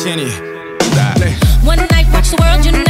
tieni. Dale. One night, watch the world unite.